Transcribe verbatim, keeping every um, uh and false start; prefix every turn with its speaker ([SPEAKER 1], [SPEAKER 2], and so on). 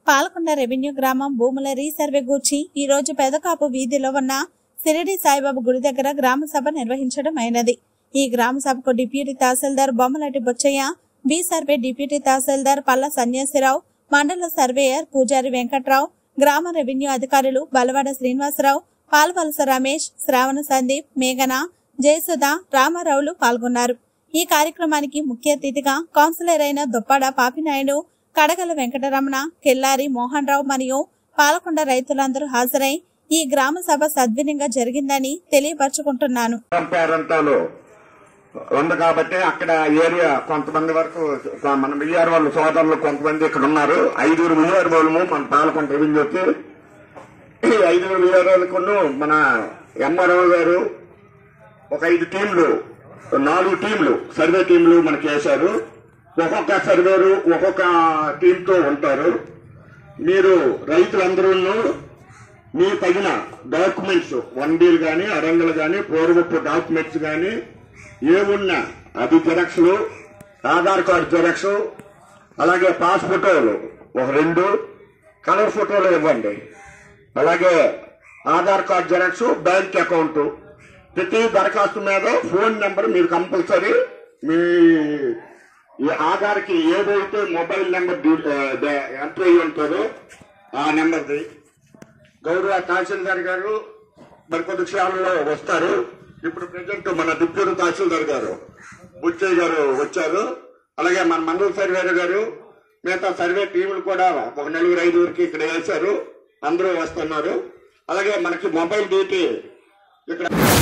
[SPEAKER 1] Palkonda revenue గ్రామం భూముల resurvey గూర్చి ఈ రోజు పెదకాపు వీధిలో ఉన్న సిరిడి సాయిబాబా గుడి దగ్గర గ్రామ సభ నిర్వహించడం అయినది। ఈ గ్రామ సభకు deputy tahsildar Bommalati Bochayya, B survey deputy tahsildar Palla Sanyasirao, మండల సర్వేయర్ పూజారి వెంకట్రావు, గ్రామ రెవెన్యూ అధికారులు బలవాడ శ్రీనివాసరావు, పాల్వలస రమేష్, శ్రావణ సందీప్, మేఘన, జయసుధ, రామారావులు పాల్గొన్నారు। ఈ కార్యక్రమానికి ముఖ్య అతిథిగా కౌన్సిలర్ అయిన దొప్పాడ పాపినాయుడు, కడగల వెంకటరమణ, కెల్లారి మోహన్ రావు మరియు పాలకొండ రైతులందరూ హాజరై ఈ గ్రామ సభ సద్వినియంగా జరిగిందని తెలియపరచుకుంటున్నాను।
[SPEAKER 2] ఉంది కాబట్టి అక్కడ ఏరియా కొంతమంది వరకు మన విఆర్ వాళ్ళు సోదరులు కొంతమంది ఇక్కడ ఉన్నారు। ఐదుగురు విఆర్ వాళ్ళము మన పాలకొండ రెవెన్యూకి, ఈ ఐదుగురు విఆర్ వాళ్ళకు మన ఎంఆర్ఓ గారు ఒక ఐదు టీంలు నాలుగు టీంలు సర్వే టీంలు మనకి వేశారు। ఒక్కొక్క సర్వేరు ఒక్కొక్క టీంతో ఉంటారు। మీరు రైతులందరూ మీ తగిన డాక్యుమెంట్స్ వన్ డీలు కానీ అరంగలు కానీ పూర్వపు డాక్యుమెంట్స్ కానీ ఏమున్నా అది జెరాక్స్లు, ఆధార్ కార్డు జెరాక్స్, అలాగే పాస్ ఫోటోలు ఒక రెండు, కలర్ ఫోటోలు ఇవ్వండి, అలాగే Aadhaar card xerox, bank account, ప్రతి దరఖాస్తు మీద ఫోన్ నెంబర్ మీరు కంపల్సరీ మీ ఈ ఆధార్ కి ఏదైతే మొబైల్ నెంబర్ ఎంటర్ అయ్యి ఉంటుందో ఆ నెంబర్ది గౌరవ తహసీల్దార్ గారు మరికొద్ది క్షణాలలో వస్తారు। ఇప్పుడు ప్రజెంట్ మన డిప్యూటీ తహసీల్దార్ గారు బుచ్చయ్య గారు వచ్చారు, అలాగే మన మండల సర్వేర్ గారు, మిగతా సర్వే టీములు కూడా ఒక నలుగురు ఐదుగురికి ఇక్కడ వేశారు, అందరూ వస్తున్నారు। అలాగే మనకి మొబైల్ డ్యూటీ ఇక్కడ